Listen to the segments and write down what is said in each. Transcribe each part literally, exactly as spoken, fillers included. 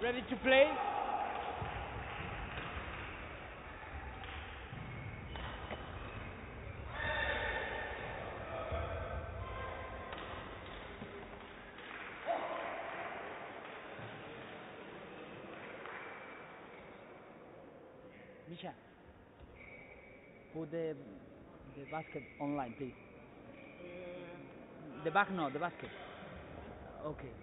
Ready to play? Misha, put the the basket online, please. The bag, no, the basket. Okay.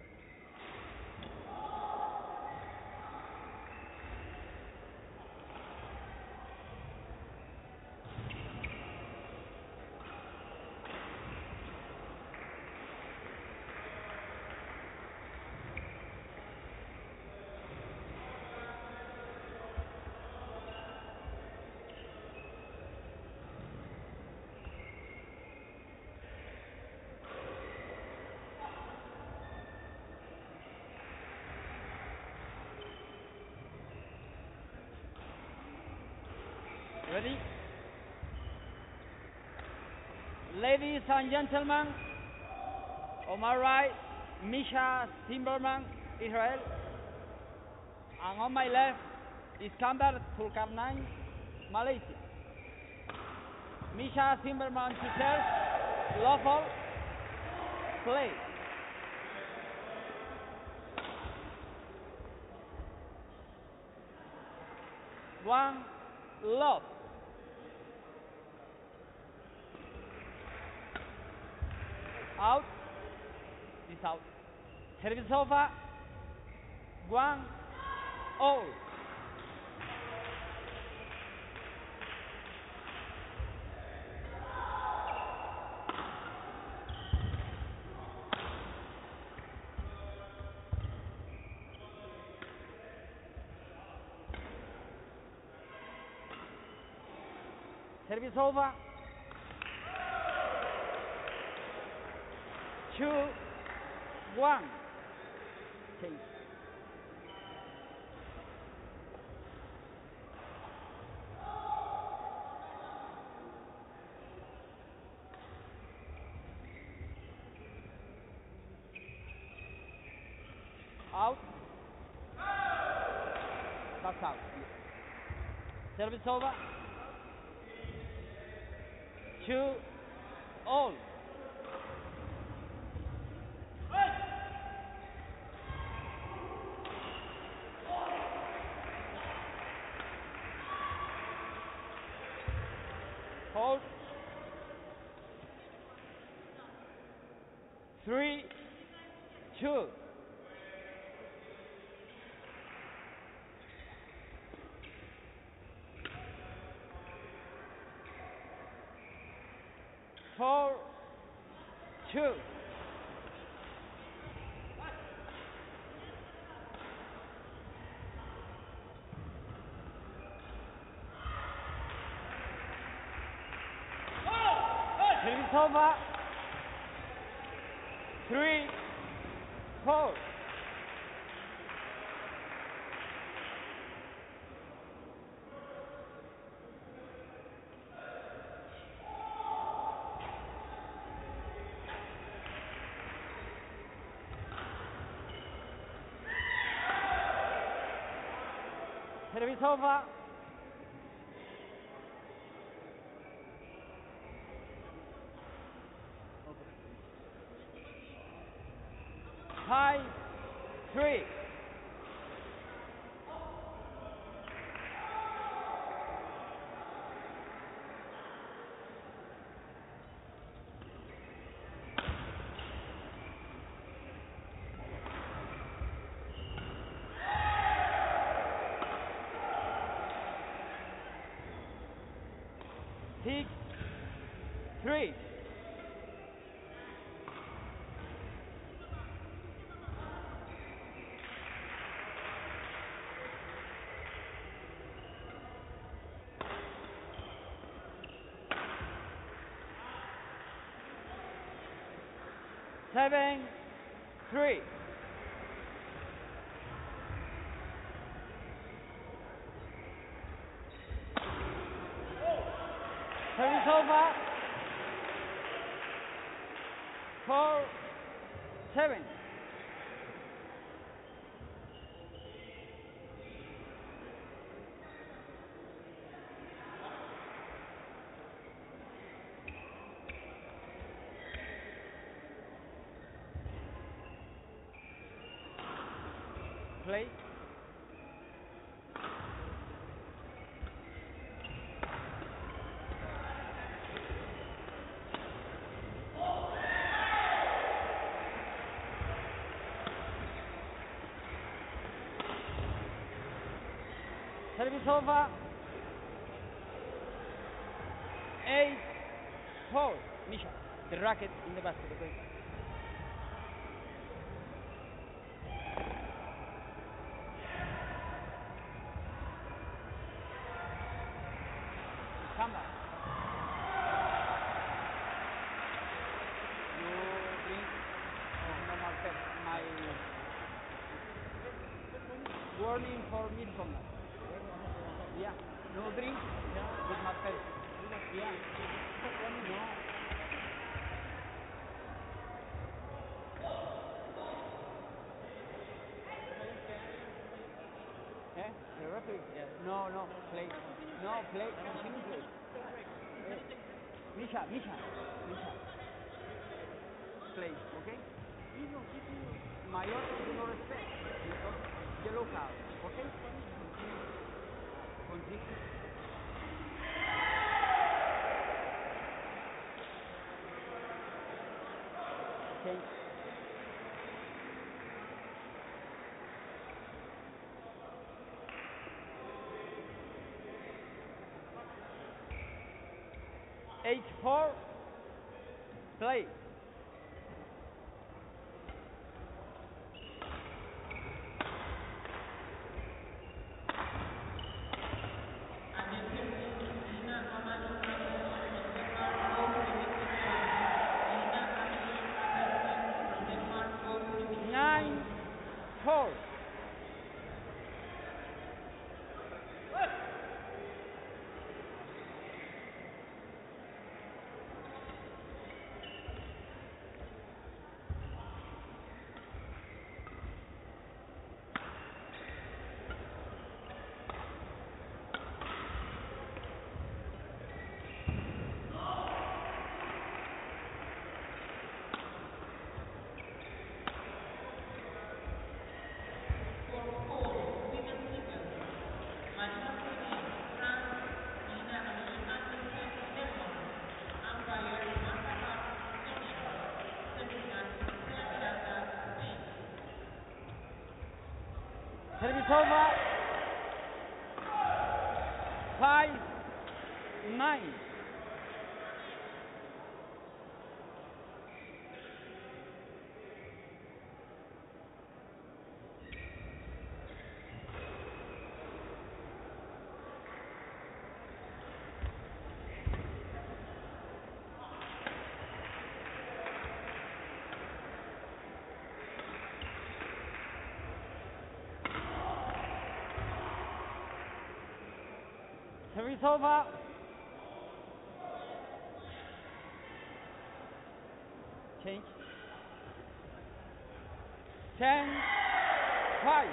Ready? Ladies and gentlemen, on my right, Misha Timberman, Israel, and on my left, Iskandar Tulkarnain, Malaysia. Misha Timberman to serve, lawful, play. One, love. Out. This out. Service over. One. All. Service over. Two. One. Change. Out. That's out. Service over. Two. All. Hold. Three, two. Four, two. Service over. Three, four. Service over. Five, three. Six, three. Seven, three. Service over. Four, seven. Play. Service over. Eight, four. Misha, the racket in the basket, okay? Come back. You drink normal pet. My warning for midsummer. Yeah. No drink. Yeah. With my pet. Yeah. No. Eh? The referee? Yes. No, no. Play. No, play. Continue play. Eh. Misha, Misha, Misha. Play, okay? Mayor, you no respect. Because yellow card, okay? Continue. Change. Eight four. Play. Nine four. Service over. Five nine. Service over. Change. Ten five.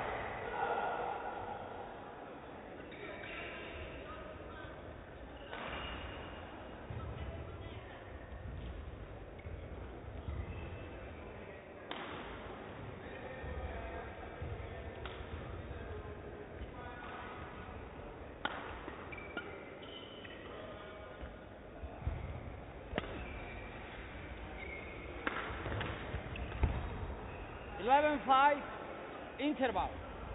Eleven five. Interval.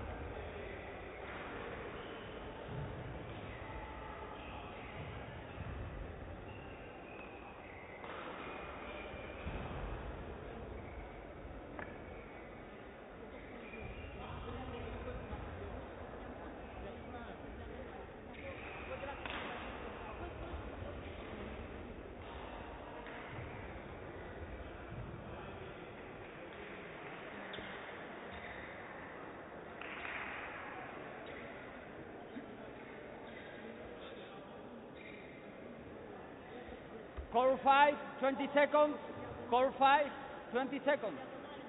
Core five, twenty seconds. Core five, twenty seconds.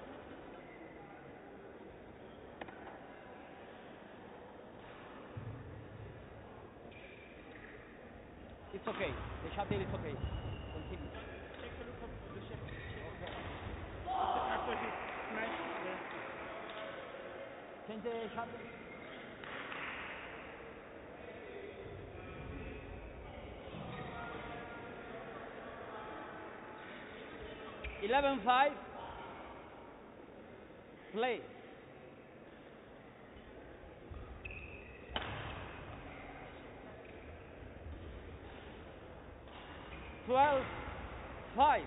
It's okay. The shuttle is okay. Continue. Take a look at the shape. Okay. After he smashed the... Change Change the shot. Eleven five. Play. Twelve five.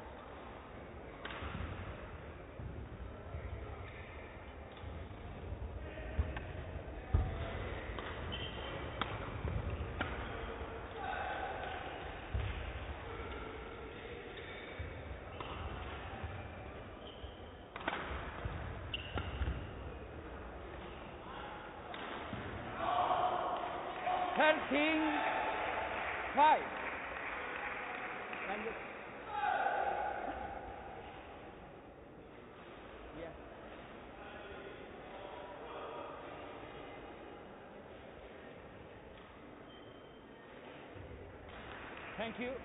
Thirteen five. Thank you. Yeah. Thank you.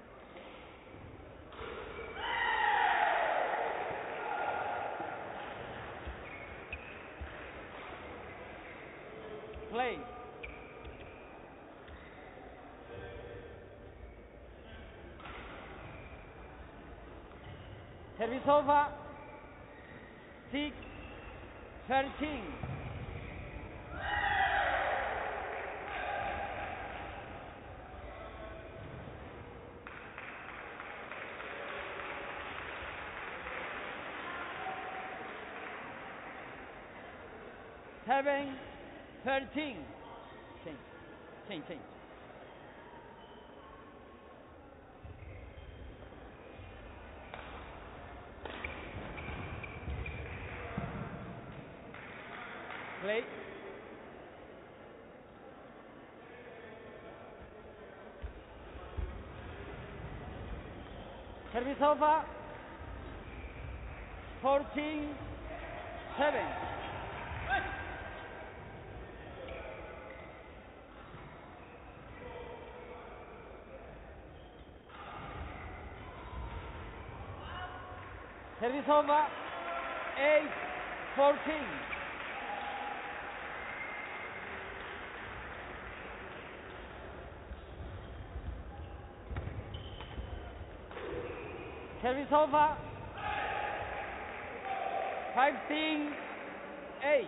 Play. Service over. Six, thirteen. Seven, thirteen. Change, change, change. Play. Service over. Fourteen, seven. Service over. Eight, fourteen. Service over. Fifteen, eight.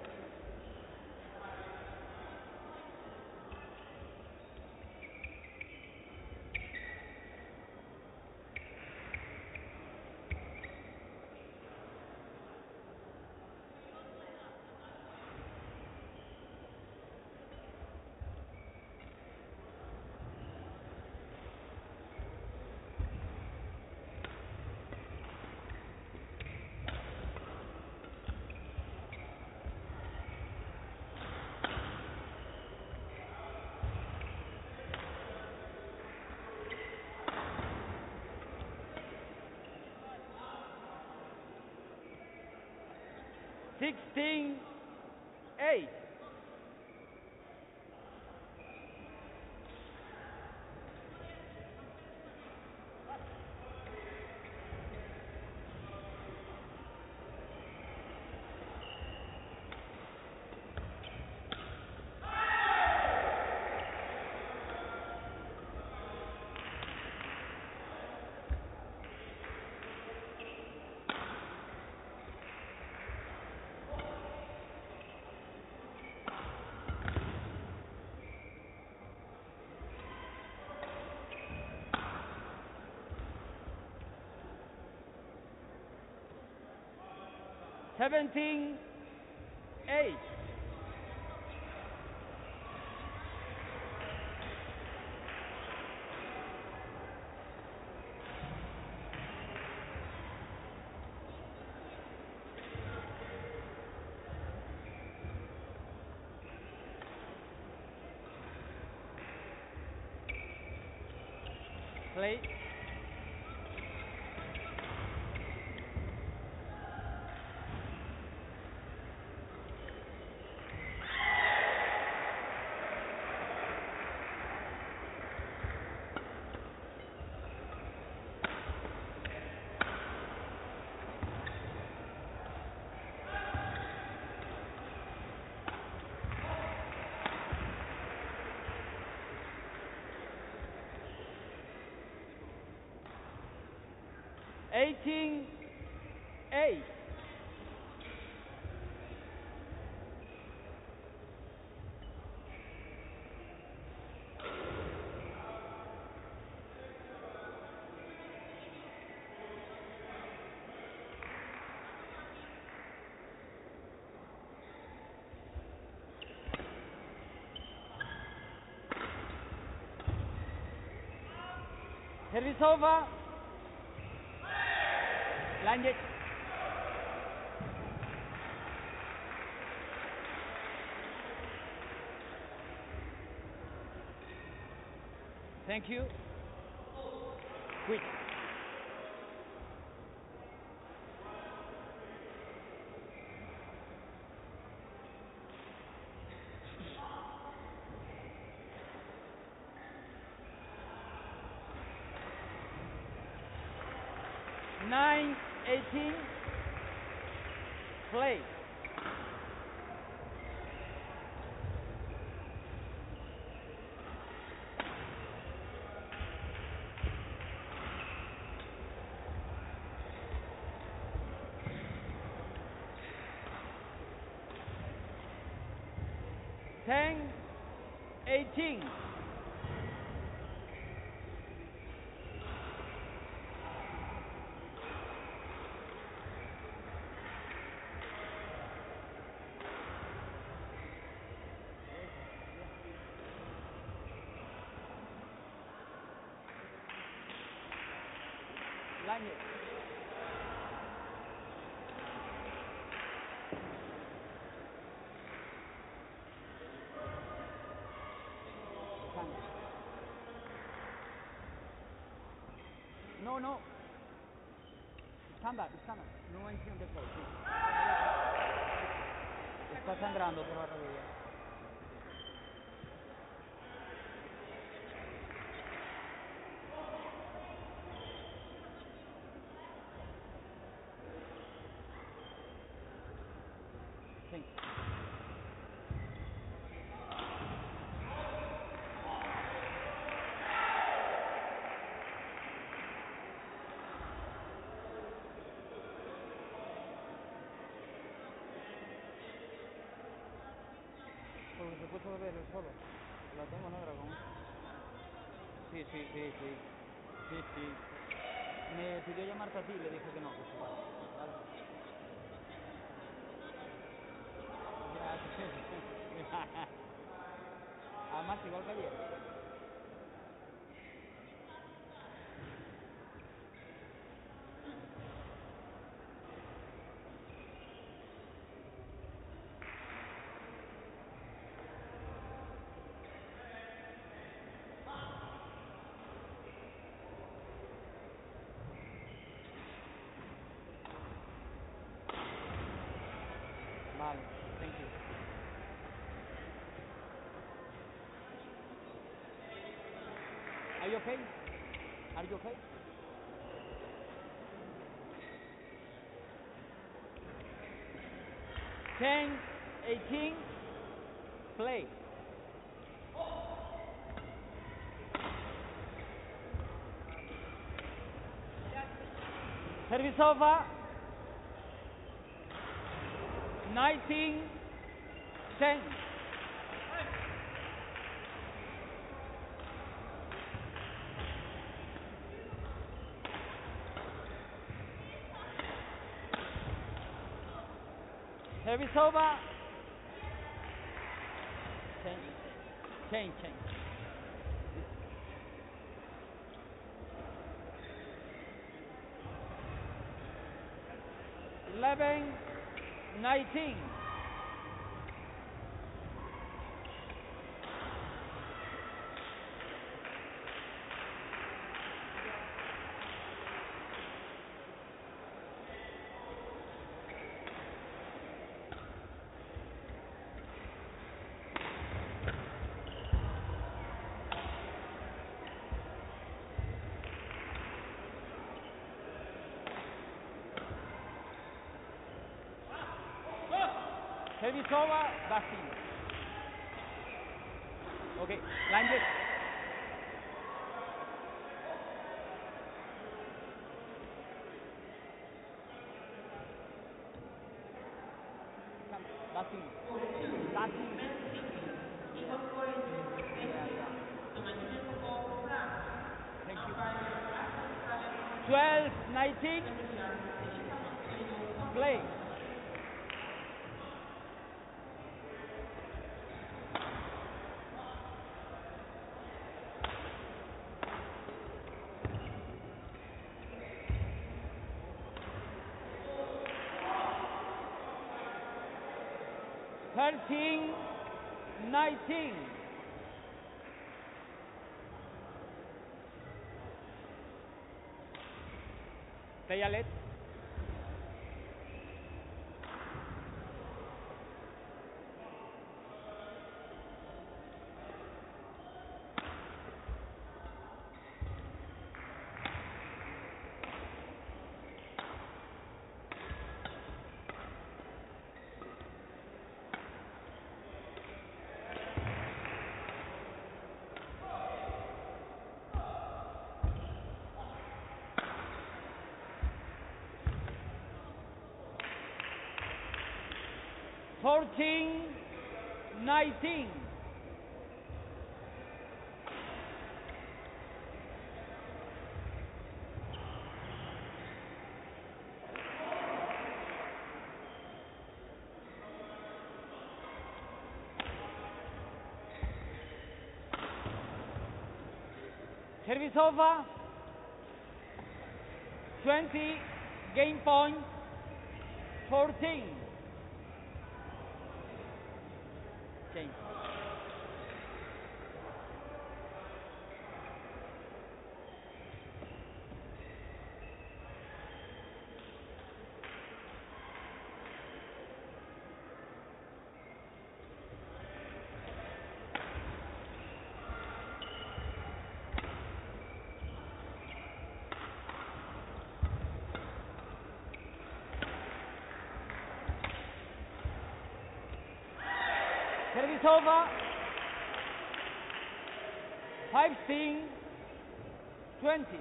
Sixteen, eight. Seventeen, eight. Play. eighteen eight. Service over. Line it. Thank you. Quit. Nine eighteen. Play. Ten eighteen. Line it. No, no. Stand up, stand up. No encima del colpo. Está sangrando por la rodilla. Sí. Porque se puso a beber el solo. La tengo negra con. Sí, sí, sí, sí. Sí, sí. Me pidió llamarte a ti y le dije que no, que se vaya. ¿Vale? Ya, sí, sí. Además, igual que ayer. Vale, thank you. Are you okay? Are you okay? Ten eighteen. Play. Service over. nineteen ten. Service over. Change. Change, change. Eleven nineteen. Service over, Bastille. Okay, line it. twelve, nineteen. Play. thirteen, nineteen. Play a let. fourteen, nineteen. Service over. twenty, game point, fourteen. Change. Service over. fifteen, twenty.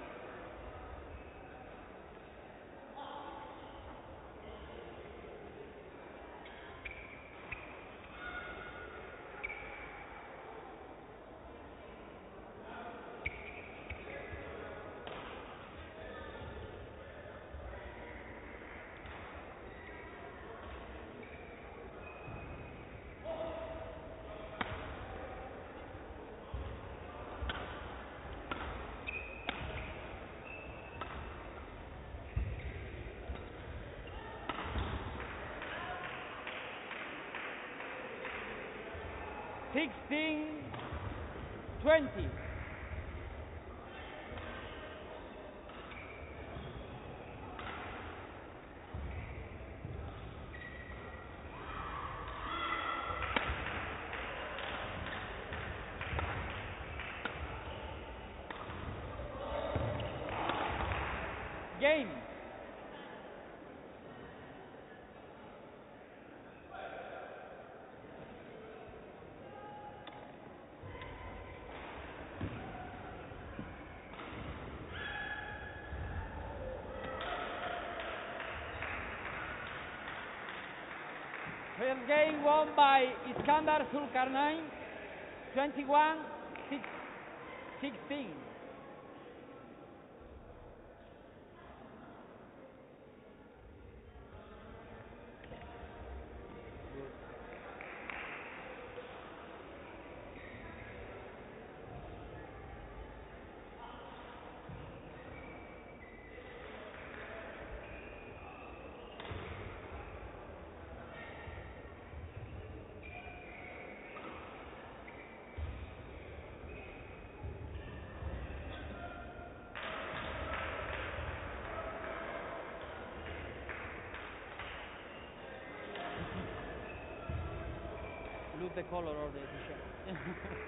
sixteen, twenty. Game. First game won by Iskandar Zulkarnain, twenty-one, sixteen. Look the color of the t-shirt.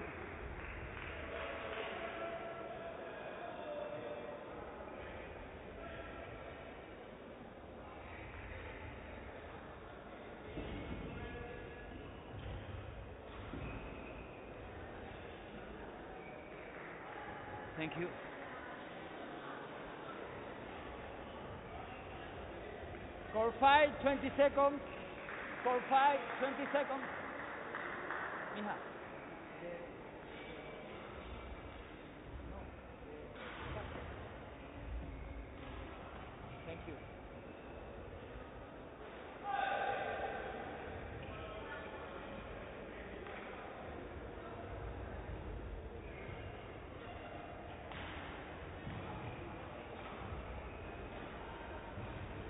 Thank you. Score five, twenty seconds. Score five, twenty seconds. Mija.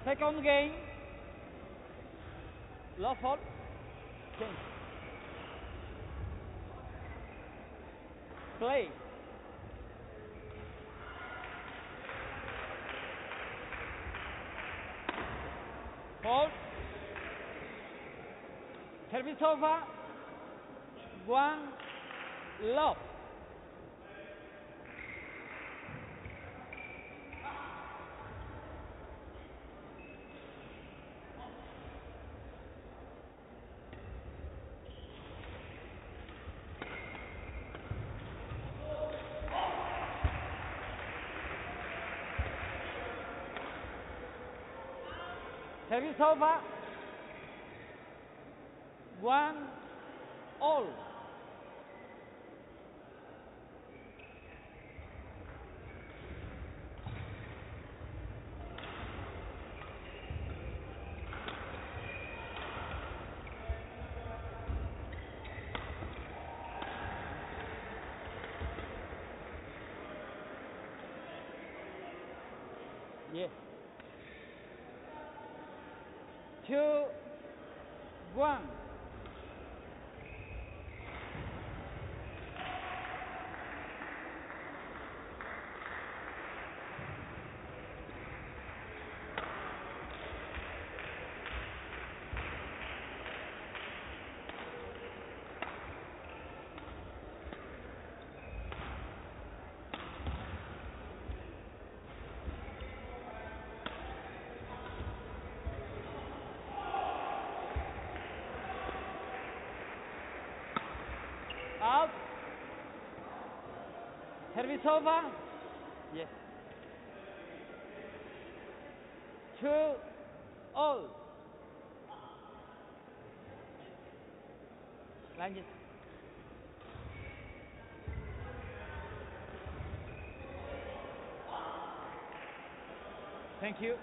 Second game. Love all. Change. Play. Hold. Service over. One. Love. Service over. One. All. Yes. Two, one. Out. Service over. Yes. Two, all. Lunges. Thank you.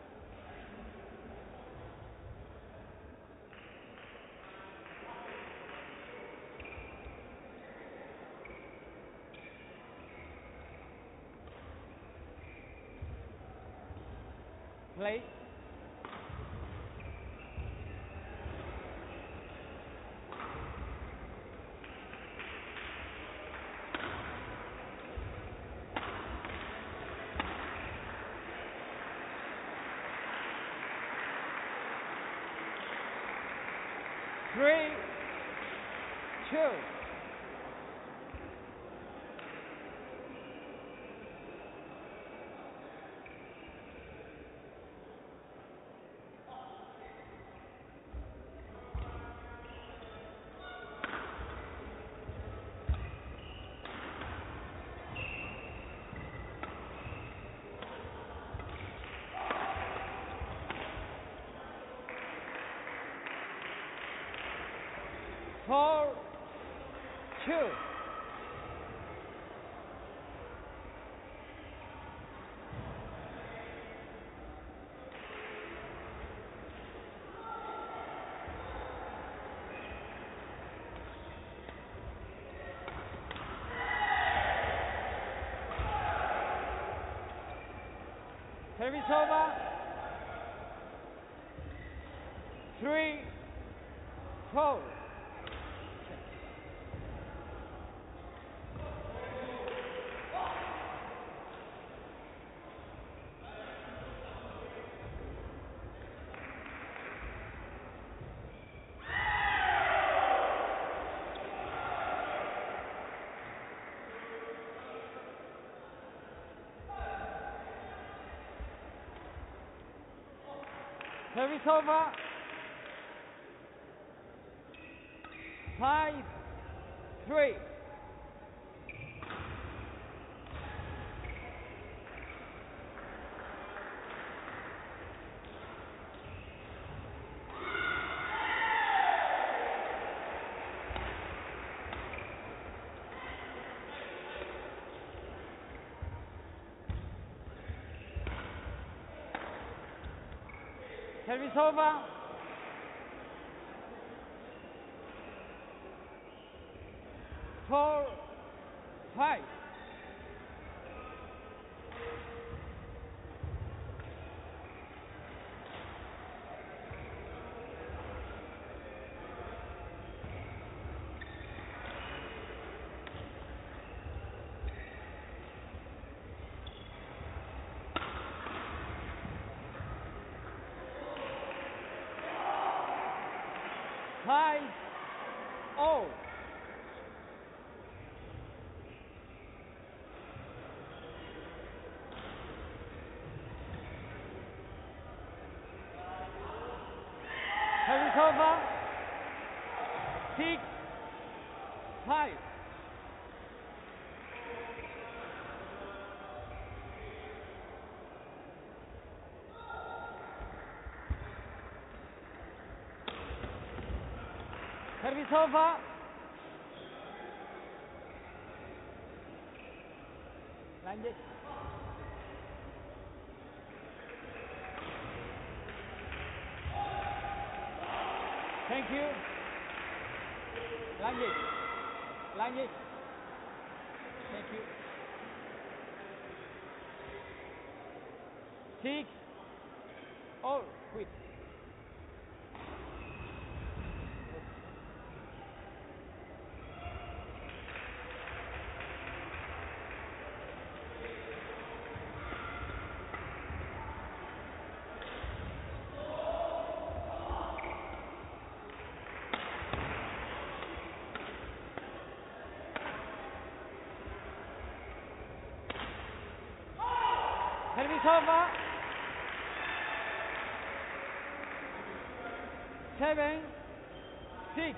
Play. Three, two. Four, two. Service over. Three, four. Service over. Five, three. Service over. Four, five. all. Service over. Six, five. Service over. Line it. Thank you. Line it. Line it. Thank you. Six. All. Quit. Service over. Seven, six.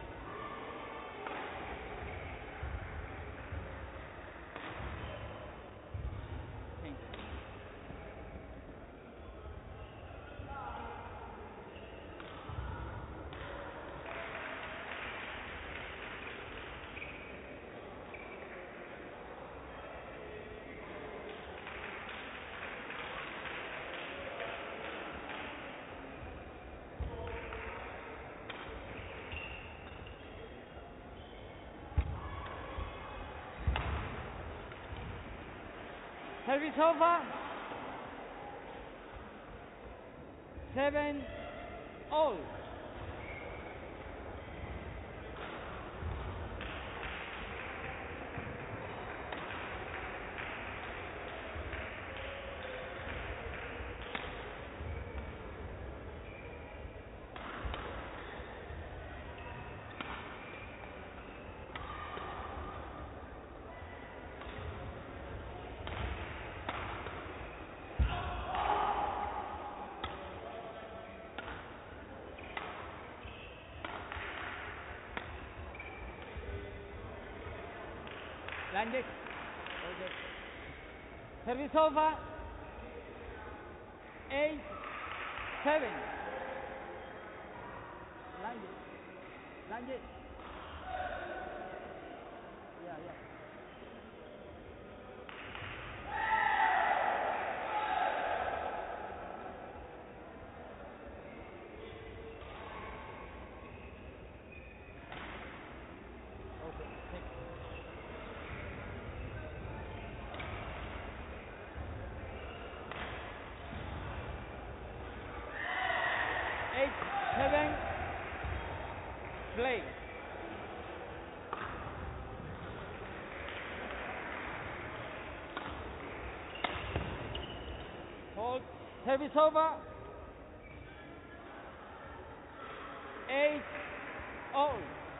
Thank you. Service over. Seven, all. Land it. Okay. Service over. Eight, seven. Land it. Land it. Yeah, yeah. Okay, thank you. Eight, seven, play. Hold. Service over. Eight, all.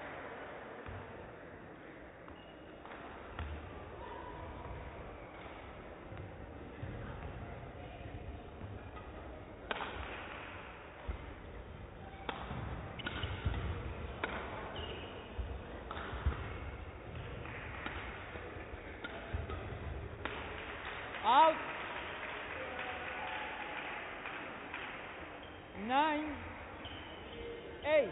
Out. Nine, eight.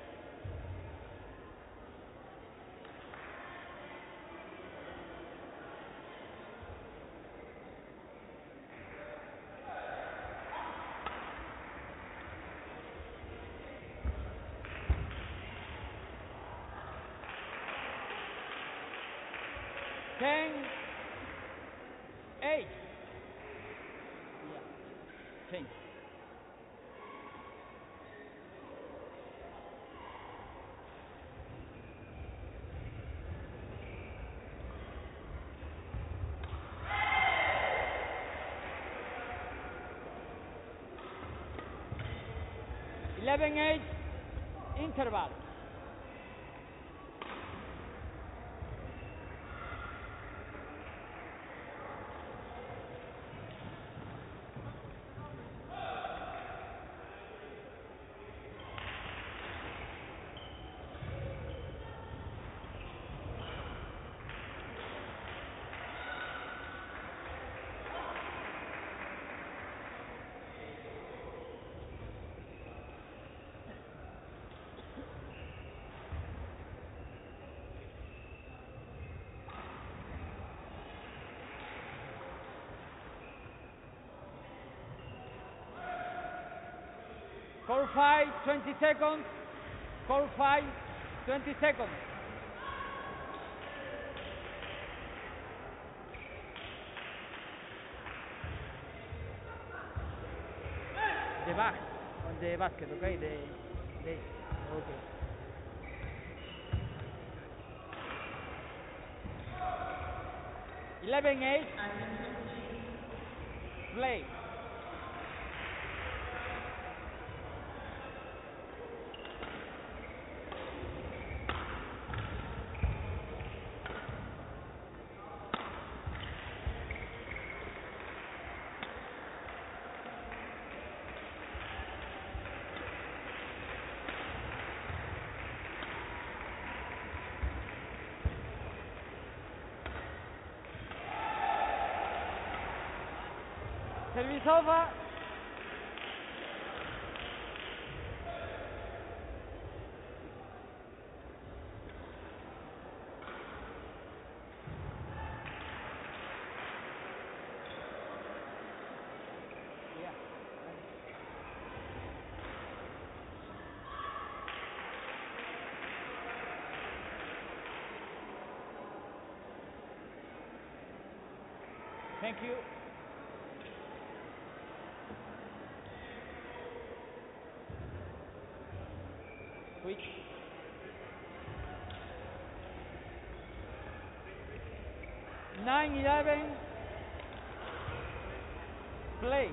Ten, eight. Yeah. Change. Eleven, eight. Interval. Four, five, twenty seconds. Four, five, twenty seconds. The back on the basket, okay? The, the, okay. Eleven, eight. Play. Service over. Yeah. Thank you. Quick. Nine, eleven. Play.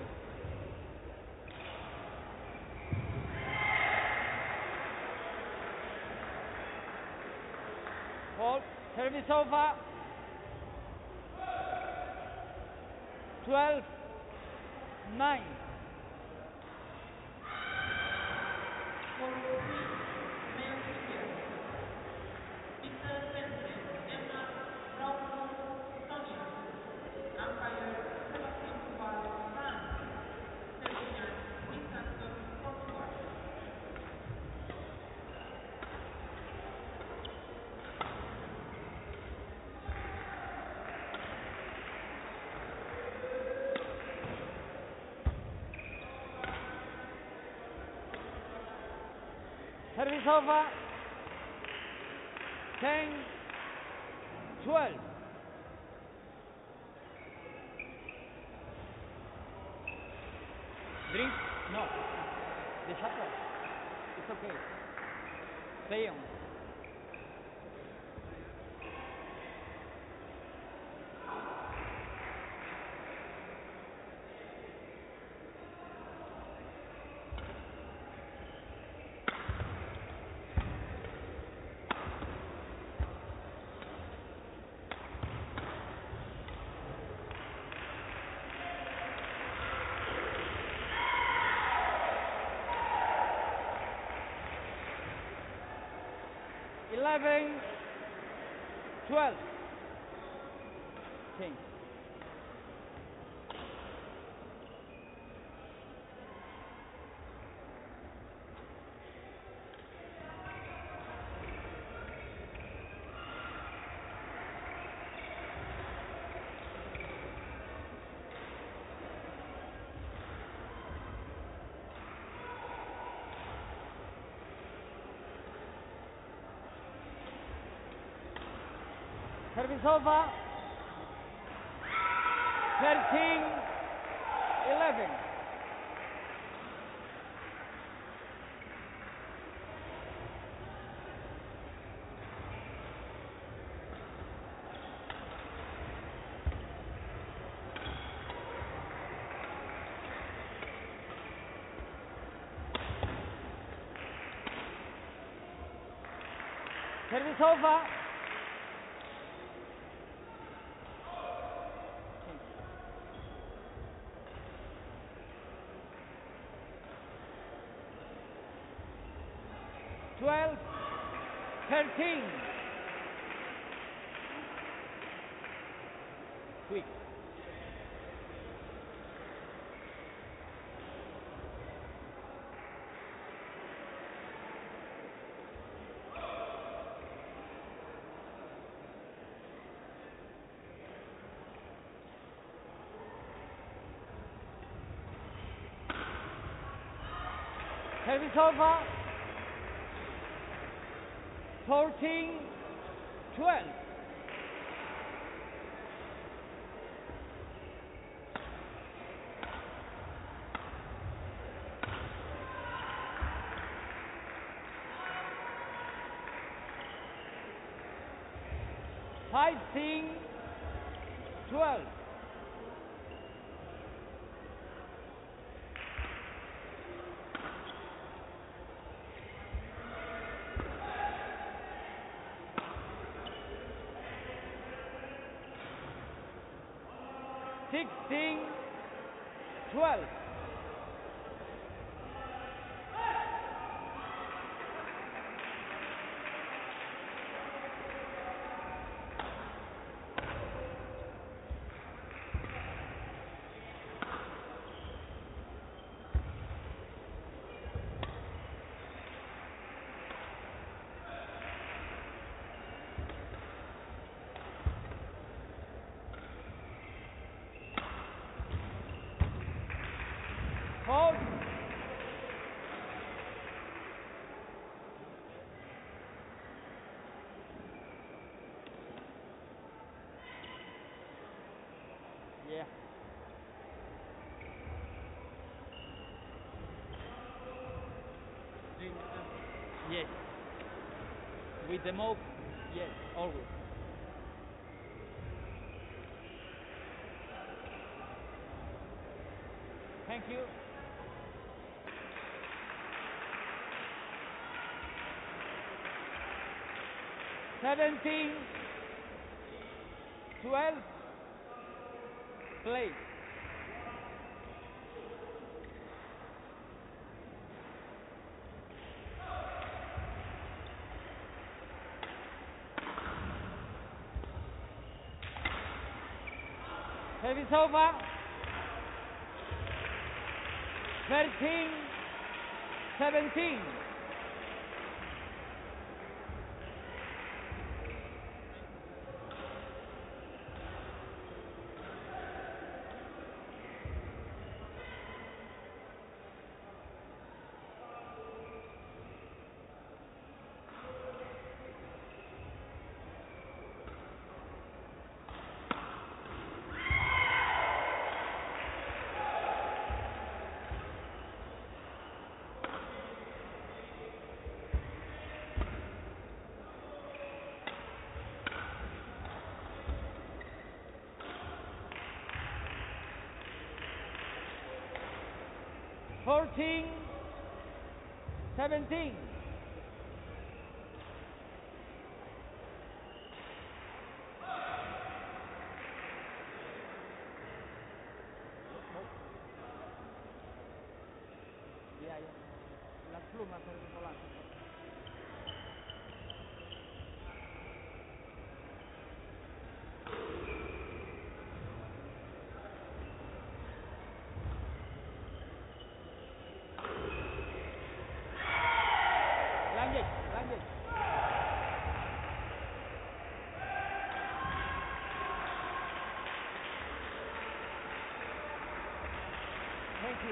Hold. Service over. Twelve. Nine. Service over. Ten. Twelve. Drink? No. The shuttle. It's okay. Stay on. Eleven. Twelve. Change. Service over. Thirteen. Eleven. Service over. Twelve. Thirteen. Quick. Service over. fourteen twelve. fifteen twelve. sixteen twelve. Hold. Yeah. Yes. With the mouth, yes, always. Thank you. seventeen twelve. Play. Service over. thirteen seventeen. fourteen seventeen. Ya, ya. Las plumas del volante. Language, language. Thank you.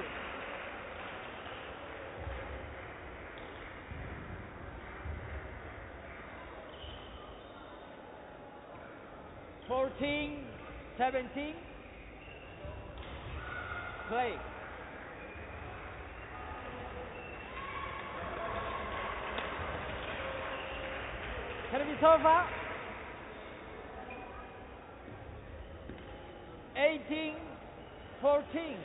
fourteen seventeen. Play. Service over. eighteen fourteen.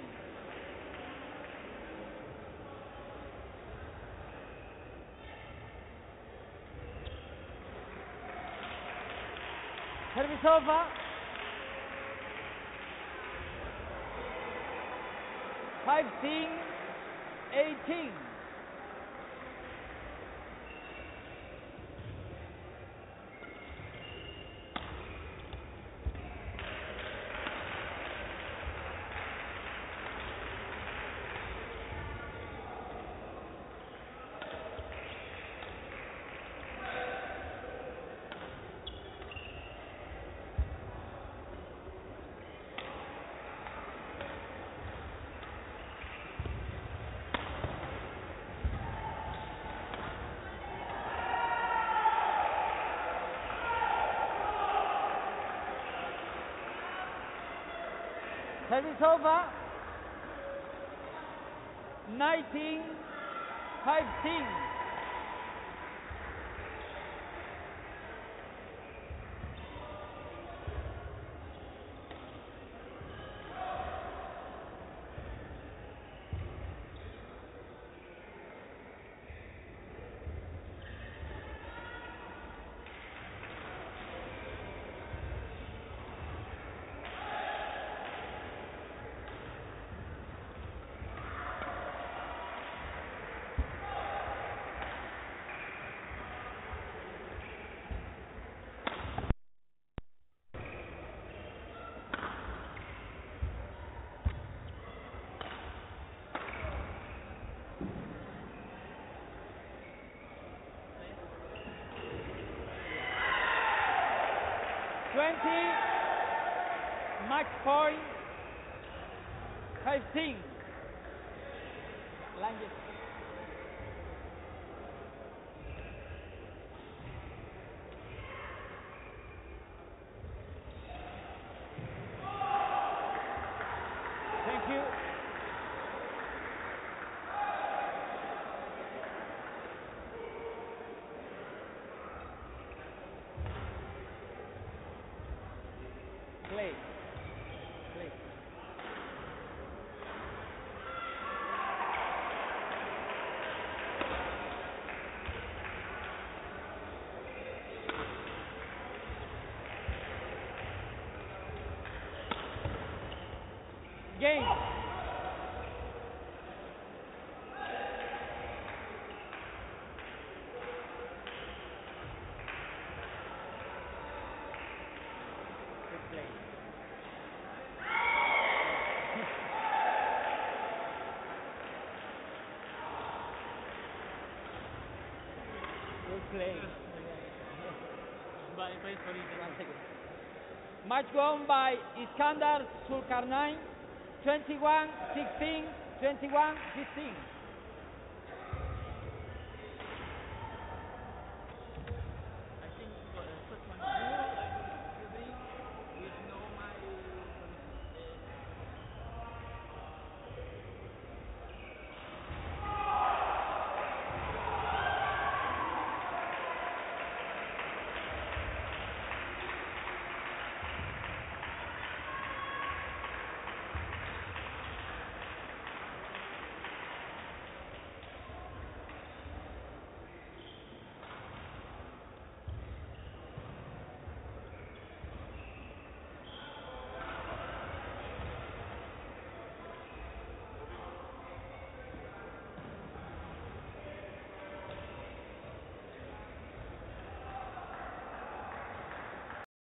Service over. fifteen eighteen. Service over. nineteen fifteen. twenty, match point, fifteen. Lunges. Thank you. Play. Play. Game. Good play. Good play. Bye, bye, sorry. One second. Match won by Iskandar Zulkarnain, twenty-one sixteen, twenty-one fifteen.